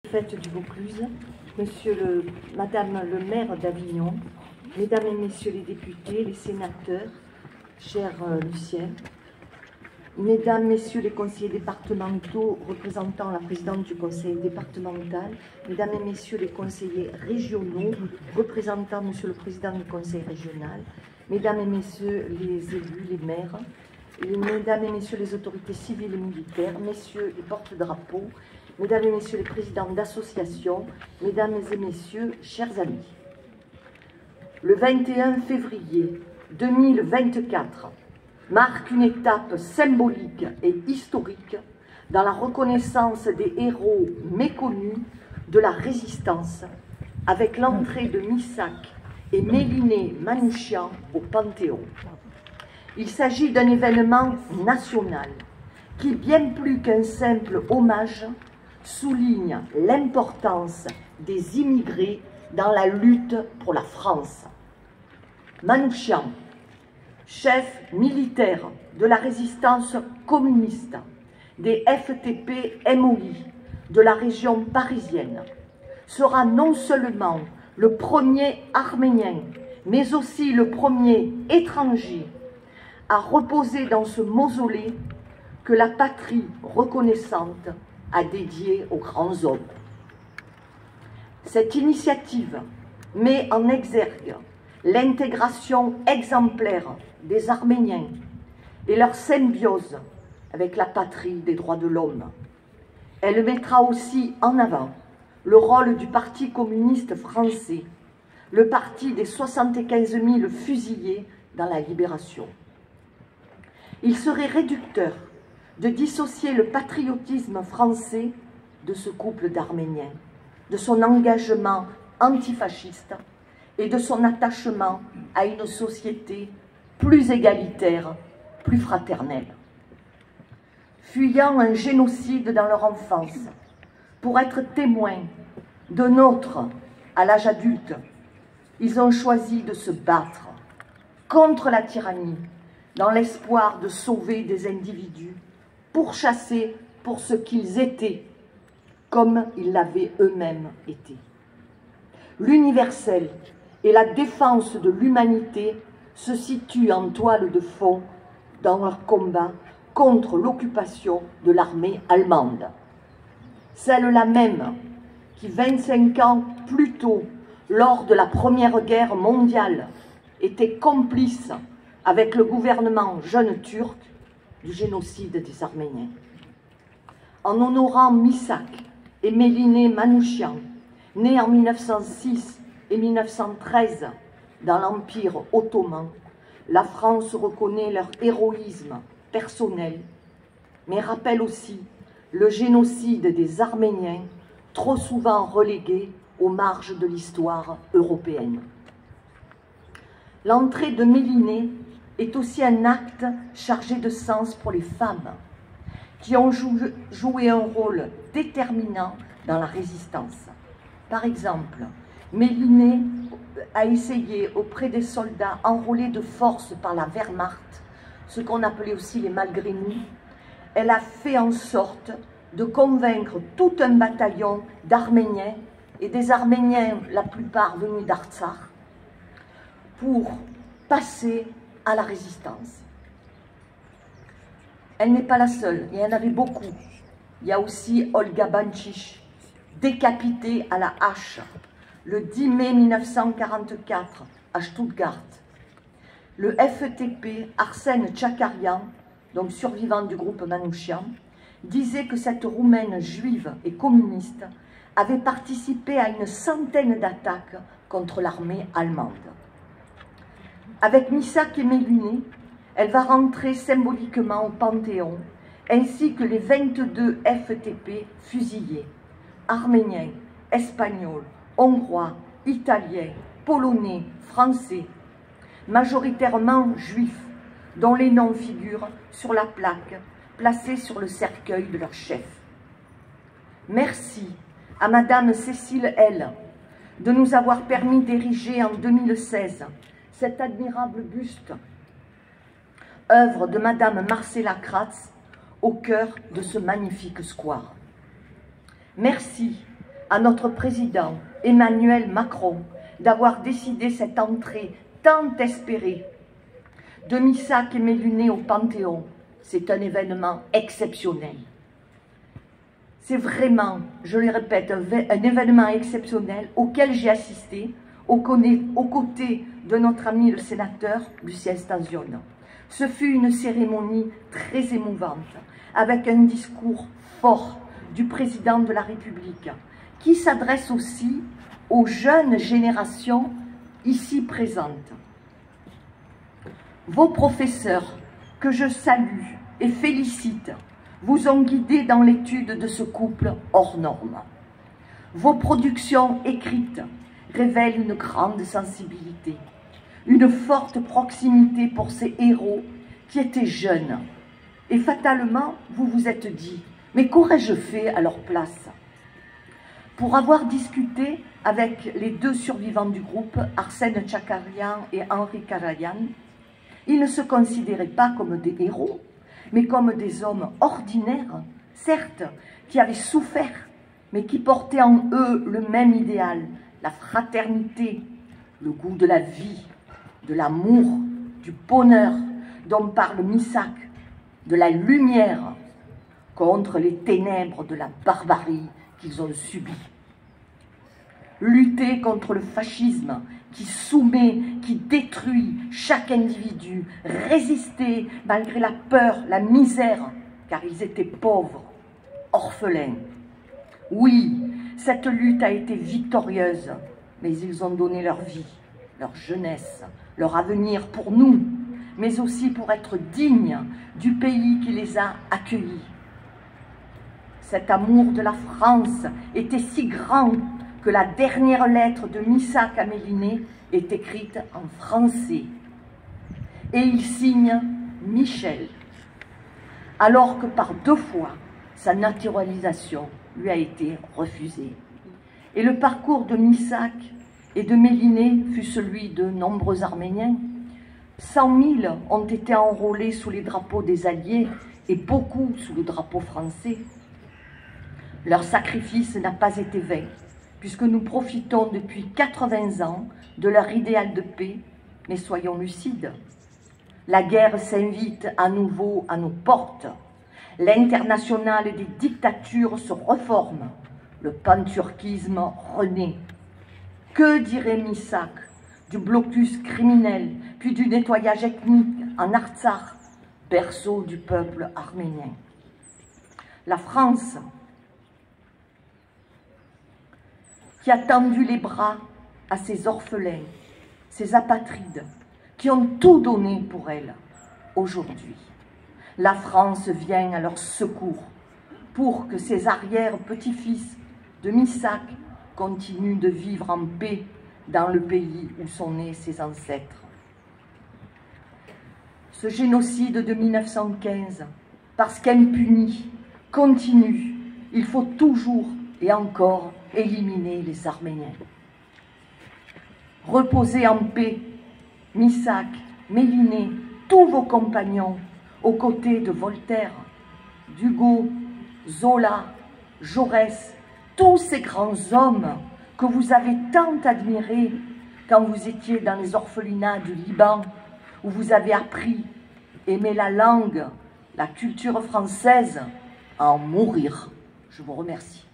Fête du Vaucluse, Madame le maire d'Avignon, Mesdames et Messieurs les députés, les sénateurs, cher Lucien, Mesdames, Messieurs les conseillers départementaux représentant la présidente du conseil départemental, Mesdames et Messieurs les conseillers régionaux représentant Monsieur le président du conseil régional, Mesdames et Messieurs les élus, les maires, Mesdames et Messieurs les autorités civiles et militaires, Messieurs les porte-drapeaux, Mesdames et Messieurs les présidents d'associations, Mesdames et Messieurs, chers amis. Le 21 février 2024 marque une étape symbolique et historique dans la reconnaissance des héros méconnus de la résistance avec l'entrée de Missak et Méliné Manouchian au Panthéon. Il s'agit d'un événement national qui, bien plus qu'un simple hommage, souligne l'importance des immigrés dans la lutte pour la France. Manouchian, chef militaire de la résistance communiste, des FTP-MOI de la région parisienne, sera non seulement le premier Arménien, mais aussi le premier étranger à reposer dans ce mausolée que la patrie reconnaissante a dédié aux grands hommes. Cette initiative met en exergue l'intégration exemplaire des Arméniens et leur symbiose avec la patrie des droits de l'homme. Elle mettra aussi en avant le rôle du Parti communiste français, le parti des 75 000 fusillés dans la Libération. Il serait réducteur de dissocier le patriotisme français de ce couple d'Arméniens, de son engagement antifasciste et de son attachement à une société plus égalitaire, plus fraternelle. Fuyant un génocide dans leur enfance, pour être témoins d'un autre à l'âge adulte, ils ont choisi de se battre contre la tyrannie dans l'espoir de sauver des individus pourchassés pour ce qu'ils étaient, comme ils l'avaient eux-mêmes été. L'universel et la défense de l'humanité se situent en toile de fond dans leur combat contre l'occupation de l'armée allemande. Celle-là même qui, 25 ans plus tôt, lors de la Première Guerre mondiale, était complice avec le gouvernement jeune turc du génocide des Arméniens. En honorant Missak et Méliné Manouchian, nés en 1906 et 1913 dans l'Empire ottoman, la France reconnaît leur héroïsme personnel, mais rappelle aussi le génocide des Arméniens, trop souvent relégué aux marges de l'histoire européenne. L'entrée de Méliné est aussi un acte chargé de sens pour les femmes, qui ont joué un rôle déterminant dans la résistance. Par exemple, Méliné a essayé auprès des soldats enrôlés de force par la Wehrmacht, ce qu'on appelait aussi les malgré nous, elle a fait en sorte de convaincre tout un bataillon d'Arméniens, et des Arméniens, la plupart venus d'Artsakh, pour passer à la résistance. Elle n'est pas la seule, il y en avait beaucoup. Il y a aussi Olga Bancic, décapitée à la hache le 10 mai 1944 à Stuttgart. Le FTP, Arsène Tchakarian, donc survivant du groupe Manouchian, disait que cette Roumaine juive et communiste avait participé à une centaine d'attaques contre l'armée allemande. Avec Missak et Méliné, elle va rentrer symboliquement au Panthéon, ainsi que les 22 FTP fusillés, arméniens, espagnols, hongrois, italiens, polonais, français, majoritairement juifs, dont les noms figurent sur la plaque placée sur le cercueil de leur chef. Merci à Madame Cécile L de nous avoir permis d'ériger en 2016 cet admirable buste, œuvre de Madame Marcella Kratz, au cœur de ce magnifique square. Merci à notre président Emmanuel Macron d'avoir décidé cette entrée tant espérée de Missak et Méluné au Panthéon. C'est un événement exceptionnel. C'est vraiment, je le répète, un événement exceptionnel auquel j'ai assisté aux côtés de notre ami le sénateur Lucien Stanzione. Ce fut une cérémonie très émouvante, avec un discours fort du président de la République, qui s'adresse aussi aux jeunes générations ici présentes. Vos professeurs, que je salue et félicite, vous ont guidé dans l'étude de ce couple hors norme. Vos productions écrites révèlent une grande sensibilité, une forte proximité pour ces héros qui étaient jeunes. Et fatalement, vous vous êtes dit, mais qu'aurais-je fait à leur place? Pour avoir discuté avec les deux survivants du groupe, Arsène Tchakarian et Henri Karayan, ils ne se considéraient pas comme des héros, mais comme des hommes ordinaires, certes, qui avaient souffert, mais qui portaient en eux le même idéal, la fraternité, le goût de la vie, de l'amour, du bonheur dont parle Missak, de la lumière contre les ténèbres de la barbarie qu'ils ont subie. Lutter contre le fascisme qui soumet, qui détruit chaque individu, résister malgré la peur, la misère, car ils étaient pauvres, orphelins. Oui, cette lutte a été victorieuse, mais ils ont donné leur vie, leur jeunesse, leur avenir pour nous, mais aussi pour être dignes du pays qui les a accueillis. Cet amour de la France était si grand que la dernière lettre de Missak à Méluné est écrite en français. Et il signe Michel, alors que par 2 fois, sa naturalisation lui a été refusée. Et le parcours de Missak et de Méluné fut celui de nombreux Arméniens. 100 000 ont été enrôlés sous les drapeaux des Alliés et beaucoup sous le drapeau français. Leur sacrifice n'a pas été vain, puisque nous profitons depuis 80 ans de leur idéal de paix, mais soyons lucides. La guerre s'invite à nouveau à nos portes. L'internationale des dictatures se reforme. Le panturquisme renaît. Que dirait Missak du blocus criminel, puis du nettoyage ethnique en Artsakh, berceau du peuple arménien? La France, qui a tendu les bras à ces orphelins, ces apatrides, qui ont tout donné pour elle aujourd'hui. La France vient à leur secours pour que ces arrière-petits-fils de Missak continuent de vivre en paix dans le pays où sont nés ses ancêtres. Ce génocide de 1915, parce qu'impuni, continue, il faut toujours et encore éliminer les Arméniens. Reposez en paix, Missak, Méluné, tous vos compagnons, aux côtés de Voltaire, d'Hugo, Zola, Jaurès, tous ces grands hommes que vous avez tant admirés quand vous étiez dans les orphelinats du Liban, où vous avez appris, aimer la langue, la culture française, à en mourir. Je vous remercie.